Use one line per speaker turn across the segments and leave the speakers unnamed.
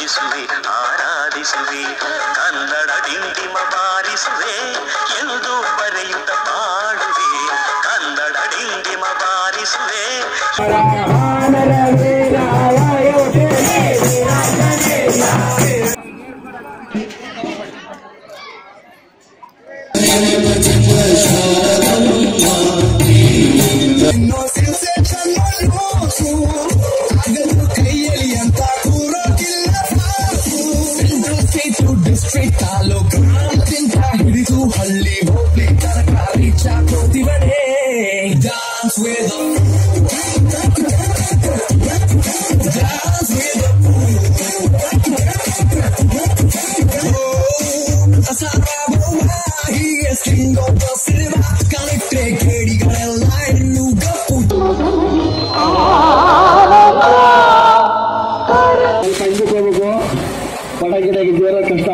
ಪೂಜಿಸುವೆ ಆರಾಧಿಸುವೆ ಕನ್ನಡ ಡಿಂಡಿಮ ಬಾರಿಸುವೆ ಎಂದು ಬರೆಯುತ್ತ ಪಾಡುವೆ ಕನ್ನಡ ಡಿಂಡಿಮ ಬಾರಿಸುವೆ
ಕಷ್ಟ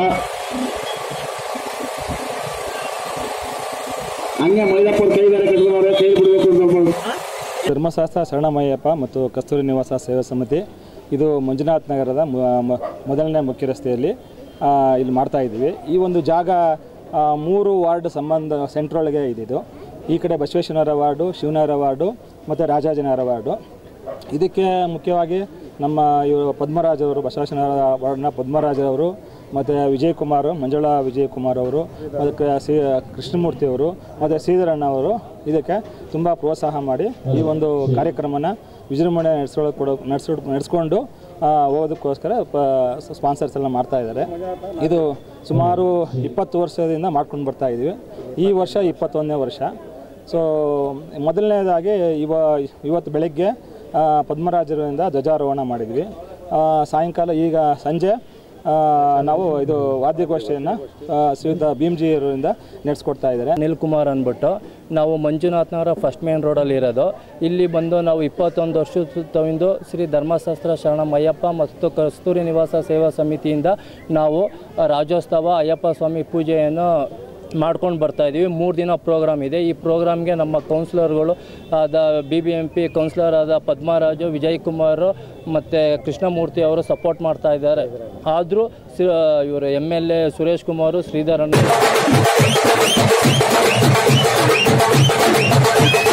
ಹಂಗೆ ಮೈಲಾಪುರ ಕೈ ಬೇರೆ ಕಟ್ಕೊಂಡ್ರೆ ಕೈ ಬಿಡಬೇಕು.
ಧರ್ಮಶಾಸ್ತ್ರ ಶರಣಮಯ್ಯಪ್ಪ ಮತ್ತು ಕಸ್ತೂರಿ ನಿವಾಸ ಸೇವಾ ಸಮಿತಿ ಇದು ಮಂಜುನಾಥ್ ನಗರದ ಮೊದಲನೇ ಮುಖ್ಯ ರಸ್ತೆಯಲ್ಲಿ ಇಲ್ಲಿ ಮಾಡ್ತಾ ಇದ್ದೀವಿ. ಈ ಒಂದು ಜಾಗ 3 ವಾರ್ಡ್ ಸಂಬಂಧ ಸೆಂಟ್ರೊಳಗೆ ಇದ್ದಿದ್ದು. ಈ ಕಡೆ ಬಸವೇಶ್ವರ ವಾರ್ಡು, ಶಿವನಗರ ವಾರ್ಡು ಮತ್ತು ರಾಜಾಜಿನಗರ ವಾರ್ಡು. ಇದಕ್ಕೆ ಮುಖ್ಯವಾಗಿ ನಮ್ಮ ಇವರು ಪದ್ಮರಾಜ್ ಅವರು, ಬಸವೇಶ್ವರ ವಾರ್ಡ್ನ ಪದ್ಮರಾಜ್ ಅವರು ಮತ್ತು ವಿಜಯ್ ಕುಮಾರ್, ಮಂಜುಳಾ ವಿಜಯ್ ಕುಮಾರ್ ಅವರು, ಅದಕ್ಕೆ ಕೃಷ್ಣಮೂರ್ತಿ ಅವರು ಮತ್ತು ಶ್ರೀಧರಣ್ಣ ಅವರು ಇದಕ್ಕೆ ತುಂಬ ಪ್ರೋತ್ಸಾಹ ಮಾಡಿ ಈ ಒಂದು ಕಾರ್ಯಕ್ರಮನ ವಿಜೃಂಭಣೆ ನಡೆಸ್ಕೊಂಡು ಹೋಗೋದಕ್ಕೋಸ್ಕರ ಸ್ಪಾನ್ಸರ್ಸ್ ಎಲ್ಲ ಮಾಡ್ತಾಯಿದ್ದಾರೆ. ಇದು ಸುಮಾರು 20 ವರ್ಷದಿಂದ ಮಾಡ್ಕೊಂಡು ಬರ್ತಾಯಿದ್ದೀವಿ. ಈ ವರ್ಷ 21ನೇ ವರ್ಷ. ಸೊ ಮೊದಲನೇದಾಗಿ ಇವತ್ತು ಬೆಳಗ್ಗೆ ಪದ್ಮರಾಜರಿಂದ ಧ್ವಜಾರೋಹಣ ಮಾಡಿದ್ವಿ. ಸಾಯಂಕಾಲ ಈಗ ಸಂಜೆ ನಾವು ಇದು ವಾದ್ಯಗೋಷ್ಠಿಯನ್ನು ಶ್ರೀಯುತ ಭೀಮ್ಜಿಯವರಿಂದ ನಡೆಸ್ಕೊಡ್ತಾ ಇದ್ದಾರೆ.
ಅನಿಲ್ ಕುಮಾರ್ ಅಂದ್ಬಿಟ್ಟು ನಾವು ಮಂಜುನಾಥ್ ನಗರ ಫಸ್ಟ್ ಮೇನ್ ರೋಡಲ್ಲಿ ಇರೋದು. ಇಲ್ಲಿ ಬಂದು ನಾವು 21 ವರ್ಷದಿಂದ ಶ್ರೀ ಧರ್ಮಶಾಸ್ತ್ರ ಶರಣಮಯ್ಯಪ್ಪ ಮತ್ತು ಕಸ್ತೂರಿ ನಿವಾಸ ಸೇವಾ ಸಮಿತಿಯಿಂದ ನಾವು ರಾಜ್ಯೋತ್ಸವ ಅಯ್ಯಪ್ಪ ಸ್ವಾಮಿ ಪೂಜೆಯನ್ನು ಮಾಡ್ಕೊಂಡು ಬರ್ತಾಯಿದ್ದೀವಿ. 3 ದಿನ ಪ್ರೋಗ್ರಾಮ್ ಇದೆ. ಈ ಪ್ರೋಗ್ರಾಮ್ಗೆ ನಮ್ಮ ಕೌನ್ಸಿಲರ್ಗಳು ಆದ BBMP ಕೌನ್ಸಿಲರ್ ಆದ ಪದ್ಮರಾಜು, ವಿಜಯ್ ಕುಮಾರ್ ಮತ್ತು ಕೃಷ್ಣಮೂರ್ತಿ ಅವರು ಸಪೋರ್ಟ್ ಮಾಡ್ತಾ ಇದ್ದಾರೆ. ಆದರೂ ಇವರು MLA ಸುರೇಶ್ ಕುಮಾರು, ಶ್ರೀಧರಣ್ಣ